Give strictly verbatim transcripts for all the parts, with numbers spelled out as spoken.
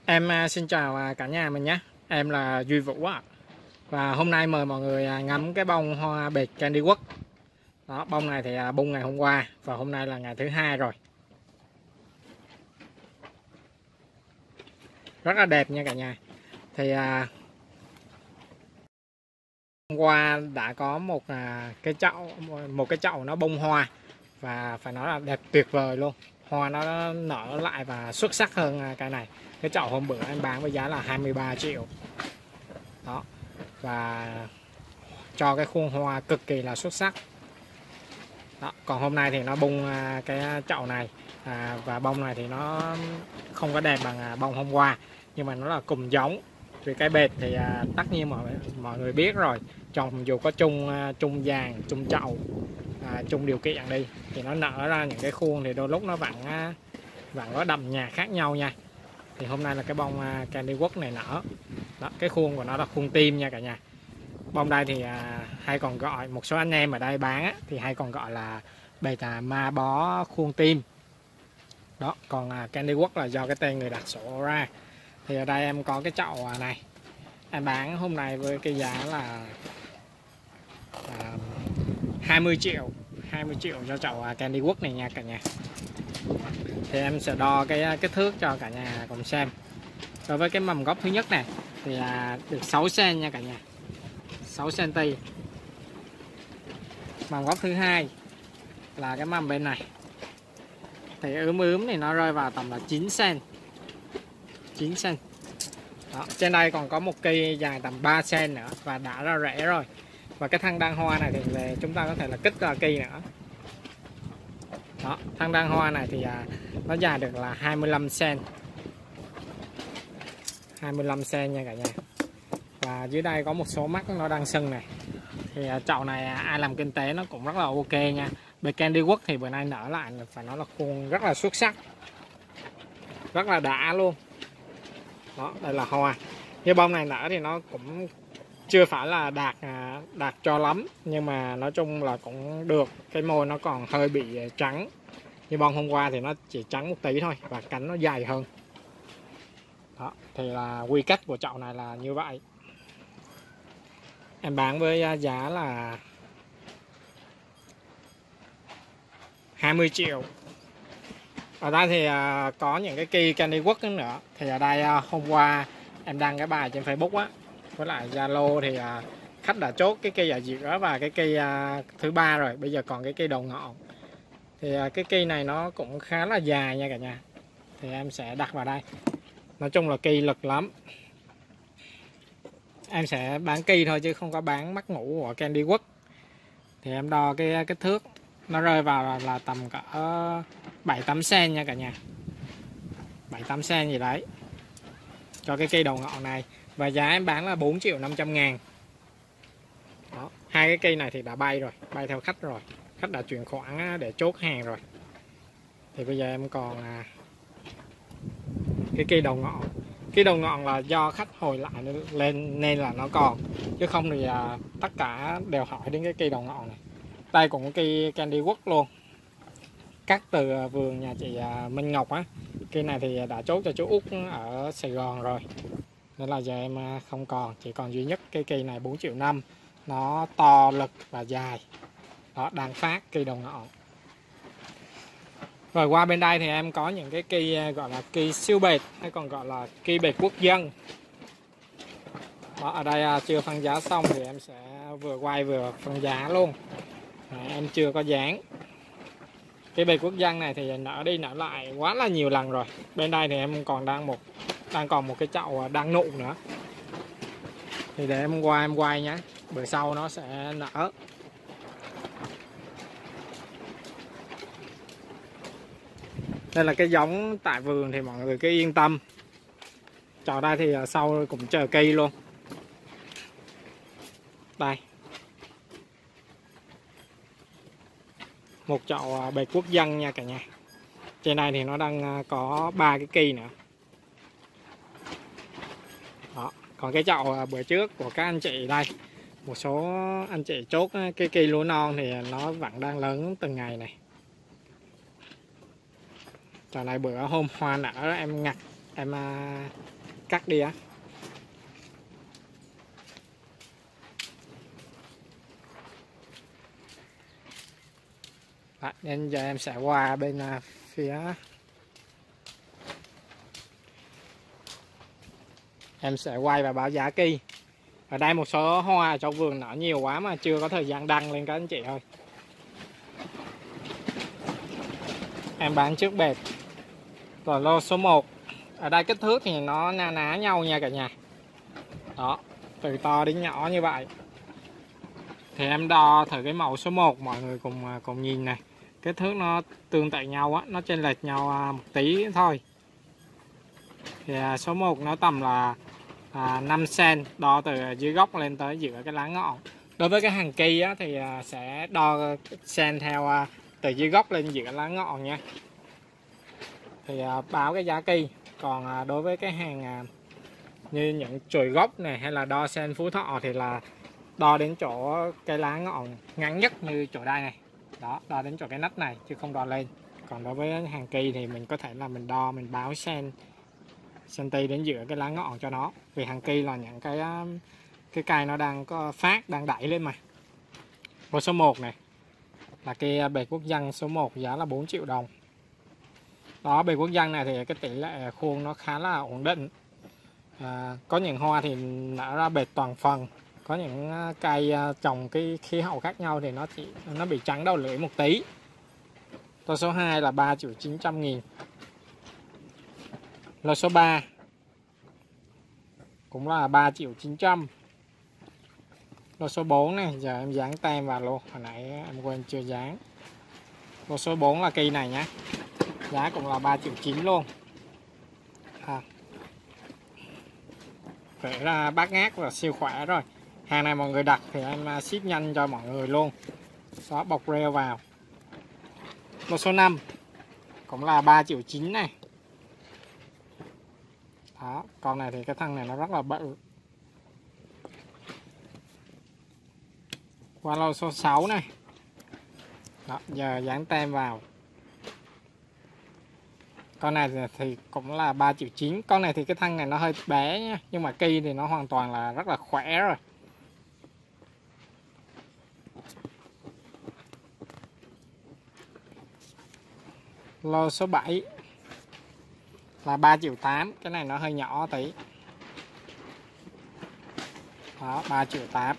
Em à, xin chào à, cả nhà mình nhé. Em là Duy Vũ ạ. Và hôm nay mời mọi người à, ngắm cái bông hoa bệt Candy Quốc. Đó, bông này thì à, bung ngày hôm qua và hôm nay là ngày thứ hai rồi. Rất là đẹp nha cả nhà. Thì à, hôm qua đã có một à, cái chậu một cái chậu nó bung hoa và phải nói là đẹp tuyệt vời luôn. Hoa nó nở lại và xuất sắc hơn à, cái này. Cái chậu hôm bữa em bán với giá là hai mươi ba triệu. Đó. Và cho cái khuôn hoa cực kỳ là xuất sắc. Đó, còn hôm nay thì nó bung cái chậu này à, và bông này thì nó không có đẹp bằng bông hôm qua, nhưng mà nó là cùng giống. Vì cái bệt thì à, tất nhiên mọi mọi người biết rồi, trồng dù có chung chung vàng, chung chậu, à, chung điều kiện đi thì nó nở ra những cái khuôn thì đôi lúc nó vẫn vẫn có đậm nhạt khác nhau nha. Thì hôm nay là cái bông Candy Quốc này nở. Đó, cái khuôn của nó là khuôn tim nha cả nhà. Bông đây thì à, hay còn gọi, một số anh em ở đây bán á, thì hay còn gọi là bệt à, ma bó khuôn tim. Đó, còn à, Candy Quốc là do cái tên người đặt sổ ra. Thì ở đây em có cái chậu này, em bán hôm nay với cái giá là à, hai mươi triệu cho chậu à, Candy Quốc này nha cả nhà. Thì em sẽ đo cái kích thước cho cả nhà cùng xem. Đối với cái mầm gốc thứ nhất này thì là được sáu xăng-ti-mét nha cả nhà, sáu xăng-ti-mét. Mầm gốc thứ hai là cái mầm bên này thì ướm ướm thì nó rơi vào tầm là chín xăng-ti-mét, chín xăng-ti-mét. Đó, trên đây còn có một cây dài tầm ba xăng-ti-mét nữa và đã ra rễ rồi. Và cái thân đăng hoa này thì về chúng ta có thể là kích ra cây nữa. Đó, thân đăng hoa này thì à, nó dài được là hai mươi lăm xăng-ti-mét, hai mươi lăm xăng-ti-mét nha cả nhà. Và dưới đây có một số mắt nó đang sưng này. Thì chậu này ai làm kinh tế nó cũng rất là ok nha. Bệt Candy Quốc thì bữa nay nở lại phải nói là khuôn rất là xuất sắc, rất là đã luôn. Đó, đây là hoa. Như bông này nở thì nó cũng chưa phải là đạt đạt cho lắm, nhưng mà nói chung là cũng được. Cái môi nó còn hơi bị trắng. Như bông hôm qua thì nó chỉ trắng một tí thôi và cánh nó dày hơn. Đó, thì là quy cách của chậu này là như vậy. Em bán với giá là hai mươi triệu. Ở đây thì có những cái cây Candy Quốc nữa. Thì ở đây hôm qua em đăng cái bài trên Facebook á, với lại Zalo thì khách đã chốt cái cây ở giữa và cái cây thứ ba rồi. Bây giờ còn cái cây đầu ngọn. Thì cái cây này nó cũng khá là dài nha cả nhà. Thì em sẽ đặt vào đây. Nói chung là cây lực lắm. Em sẽ bán cây thôi chứ không có bán mắt ngủ của Candy Quốc. Thì em đo cái kích thước nó rơi vào là, là tầm cỡ bảy tám xăng-ti-mét nha cả nhà, bảy tám xăng-ti-mét gì đấy cho cái cây đầu ngọn này. Và giá em bán là bốn triệu năm trăm ngàn. Đó, hai cái cây này thì đã bay rồi, bay theo khách rồi, khách đã chuyển khoản để chốt hàng rồi. Thì bây giờ em còn à, cái cây đầu ngọn. Cái đầu ngọn là do khách hồi lại lên nên là nó còn, chứ không thì à, tất cả đều hỏi đến cái cây đầu ngọn này. Đây cũng có cây Candy Quốc luôn, cắt từ vườn nhà chị Minh Ngọc á. Cây này thì đã chốt cho chú Út ở Sài Gòn rồi, nên là giờ em không còn, chỉ còn duy nhất cái cây này bốn triệu năm. Nó to lực và dài. Đó, đang phát cây đầu ngọn. Rồi qua bên đây thì em có những cái cây gọi là cây siêu bệt, hay còn gọi là cây bệt quốc dân. Đó, ở đây chưa phân giá xong thì em sẽ vừa quay vừa phân giá luôn. À, em chưa có dán. Cái bệt quốc dân này thì nở đi nở lại quá là nhiều lần rồi. Bên đây thì em còn đang một đang còn một cái chậu đang nụ nữa. Thì để em qua em quay nhé. Bữa sau nó sẽ nở. Đây là cái giống tại vườn thì mọi người cứ yên tâm. Chậu đây thì sau cũng chờ cây luôn. Đây. Một chậu bệt quốc dân nha cả nhà. Trên này thì nó đang có ba cái cây nữa. Đó. Còn cái chậu bữa trước của các anh chị đây, một số anh chị chốt cái cây lúa non thì nó vẫn đang lớn từng ngày này. Chậu này bữa hôm hoa nở em ngặt em à, cắt đi á. Đó, nên giờ em sẽ qua bên à, phía em sẽ quay và báo giá kỳ. Ở đây một số hoa ở trong vườn nở nhiều quá mà chưa có thời gian đăng lên các anh chị ơi. Em bán trước bệt. Rồi lô số một. Ở đây kích thước thì nó na ná nhau nha cả nhà. Đó, từ to đến nhỏ như vậy. Thì em đo thử cái mẫu số một, mọi người cùng cùng nhìn này. Kích thước nó tương tự nhau á, nó chênh lệch nhau một tí thôi. Thì số một nó tầm là à, năm xăng-ti-mét, đo từ dưới gốc lên tới giữa cái lá ngọn. Đối với cái hàng kỳ á, thì à, sẽ đo xăng theo à, từ dưới gốc lên giữa lá ngọn nha. Thì à, báo cái giá kỳ. Còn à, đối với cái hàng à, như những chồi gốc này hay là đo sen Phú Thọ thì là đo đến chỗ cái lá ngọn ngắn nhất như chỗ đây này. Đó, đo đến chỗ cái nách này chứ không đo lên. Còn đối với hàng kỳ thì mình có thể là mình đo, mình báo sen cm đến giữa cái lá ngọn cho nó. Vì hàng kỳ là những cái cái cây nó đang có phát, đang đẩy lên mà. Và số một này là cây bệt quốc dân số một, giá là bốn triệu đồng. Đó, bệt quốc dân này thì cái tỷ lệ khuôn nó khá là ổn định. À, có những hoa thì nở ra bệt toàn phần, có những cây trồng cái khí hậu khác nhau thì nó chỉ nó bị trắng đầu lưỡi một tí. Lô số hai là ba triệu chín trăm nghìn. Lô số ba cũng là ba triệu chín trăm. Lô số bốn này, giờ em dán tem vào luôn, hồi nãy em quên chưa dán. Lô số bốn là cây này nhé, giá cũng là ba triệu chín luôn. À, vậy là bát ngát và siêu khỏe rồi. Hàng này mọi người đặt thì em ship nhanh cho mọi người luôn. Đó, bọc rêu vào. Lô số năm cũng là ba triệu chín này. Đó, con này thì cái thân này nó rất là bự. Qua lô số sáu này. Đó, giờ dán tem vào. Con này thì cũng là ba triệu chín. Con này thì cái thân này nó hơi bé nha, nhưng mà cây thì nó hoàn toàn là rất là khỏe rồi. Lô số bảy là ba triệu tám. Cái này nó hơi nhỏ tí. Đó, ba triệu tám.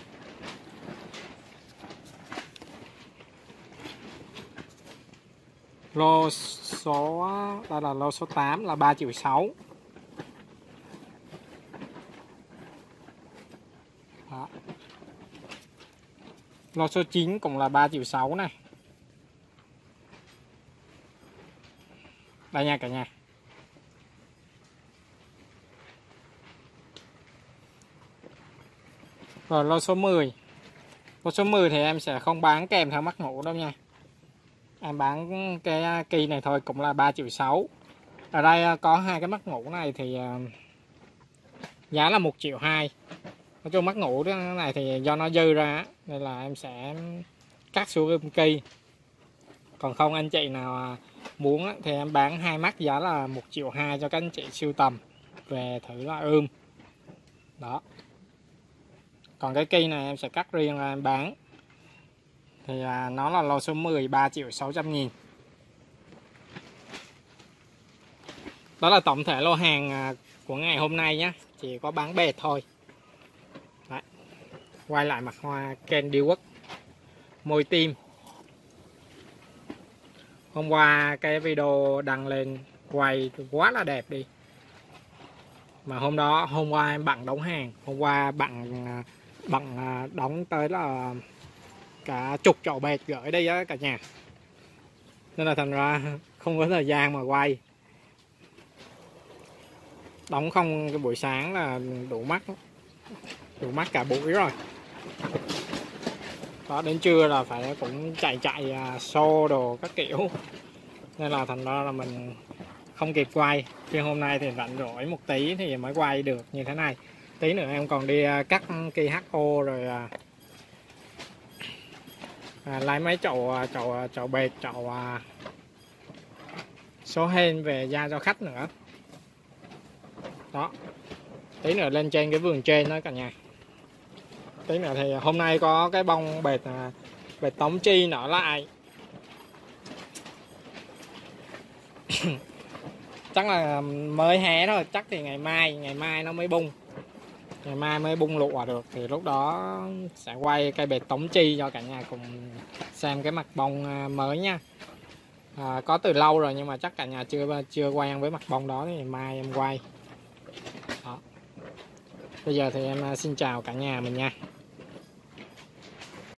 Lô số đây là lô số tám là ba triệu sáu. Đó. Lô số chín cũng là ba triệu sáu này. Đây nha cả nhà. Rồi lô số mười. Lô số mười thì em sẽ không bán kèm theo mắt ngủ đâu nha. Em bán cái kỳ này thôi cũng là ba triệu sáu. Ở đây có hai cái mắt ngủ này thì giá là một triệu hai. Nói chung mắt ngủ này thì do nó dư ra nên là em sẽ cắt xuống ươm kỳ. Còn không anh chị nào muốn thì em bán hai mắt giá là một triệu hai cho các anh chị sưu tầm về thử là ươm. Đó. Còn cái kỳ này em sẽ cắt riêng ra em bán. Thì à, nó là lô số mười, ba triệu sáu trăm nghìn. Đó là tổng thể lô hàng à, của ngày hôm nay nhé. Chỉ có bán bệt thôi. Đấy. Quay lại mặt hoa Candy Work môi tim. Hôm qua cái video đăng lên quay quá là đẹp đi. Mà hôm đó, hôm qua em bận đóng hàng. Hôm qua bận, bận đóng tới là cả chục chậu bệt gửi đây á cả nhà. Nên là thành ra không có thời gian mà quay. Đóng không cái buổi sáng là đủ mắt. Đủ mắt cả buổi rồi. Đó, đến trưa là phải cũng chạy chạy xô đồ các kiểu. Nên là thành ra là mình không kịp quay. Khi hôm nay thì rảnh rỗi một tí thì mới quay được như thế này. Tí nữa em còn đi cắt cây hát o rồi à, à, lấy mấy chậu chậu chậu bệt, chậu à, số hên về ra cho khách nữa. Đó, tí nữa lên trên cái vườn trên đó cả nhà. Tí nữa thì hôm nay có cái bông bệt bệt tống chi nở lại. Chắc là mới hé thôi, chắc thì ngày mai ngày mai nó mới bung, ngày mai mới bung lụa được, thì lúc đó sẽ quay cây bệt tống chi cho cả nhà cùng xem cái mặt bông mới nha. À, có từ lâu rồi nhưng mà chắc cả nhà chưa chưa quen với mặt bông đó, thì mai em quay. Đó. Bây giờ thì em xin chào cả nhà mình nha.